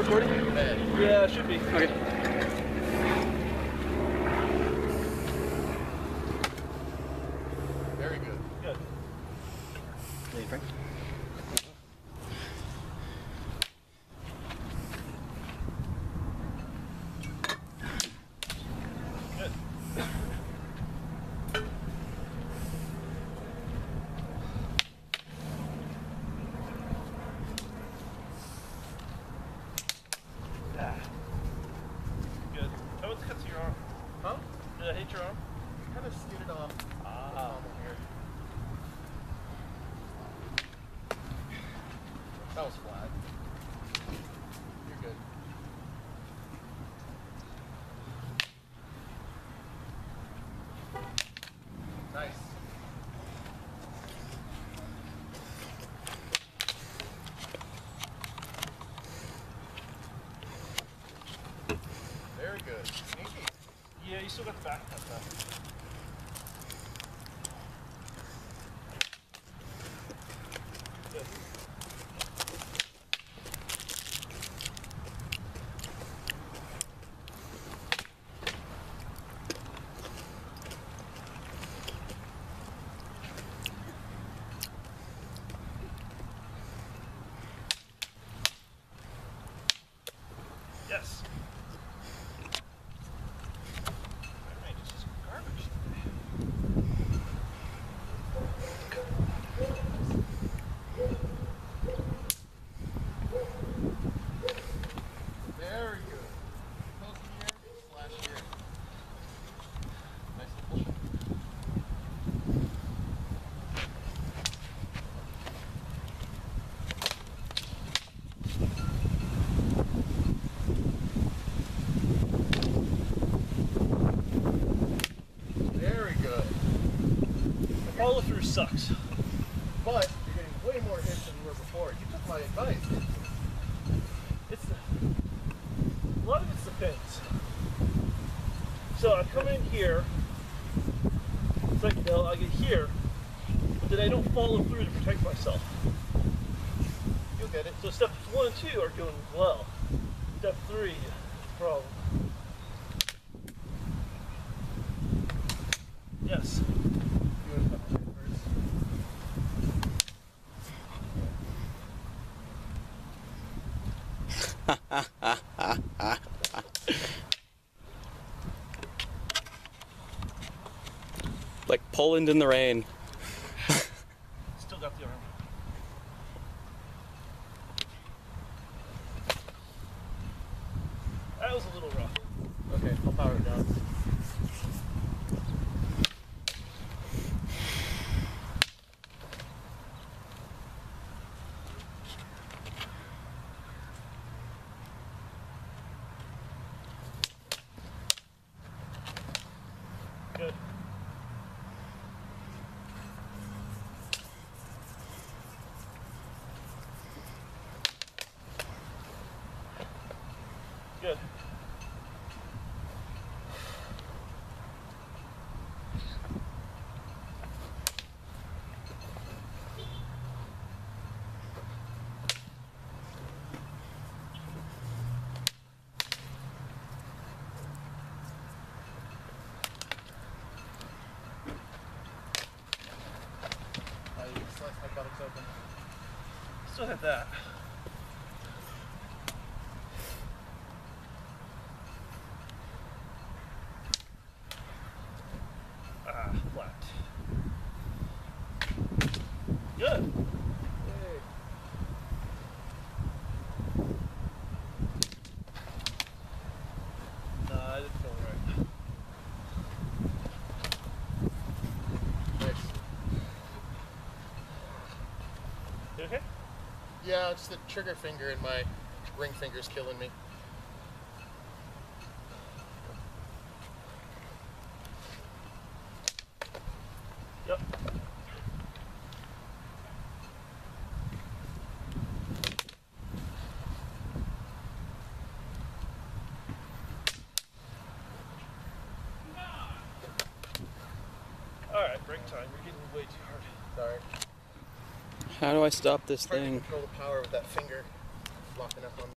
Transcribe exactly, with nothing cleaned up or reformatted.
recording? Yeah, it should be. Okay. Very good. Good. Hey, Frank. Good. Yeah. Good. Oh, it's cut to your arm. Huh? Did I hit your arm? Kind of skidded off. Ah. Here. That was flat. You're good. Nice. Very good. Sneaky. Yeah, you still got the back cut though. Good. Yes. My range is just garbage today. Very good. Close here, slash here. Nice little push. Very good. The follow through sucks. But you're getting way more hits than you were before. You took my advice. It's the, a lot of it's the pins. So I come in here, it's like, you know, I get here, but then I don't follow through to protect myself. You'll get it. So steps one and two are doing well. Step three, problem. Yes. You want to come in first? Like Poland in the rain. Still got the arm. That was a little rough. Okay, I'll power it down. Good. Good. Uh, you can slice my buttocks open. Still hit that. Ah, flat. Good. Hey. No, I didn't feel right. Nice. You okay? Yeah, it's the trigger finger and my ring finger's killing me. Yep. Alright, break time. You're getting way too hard. Sorry. How do I stop this Hard to thing? control the power with that finger locking up on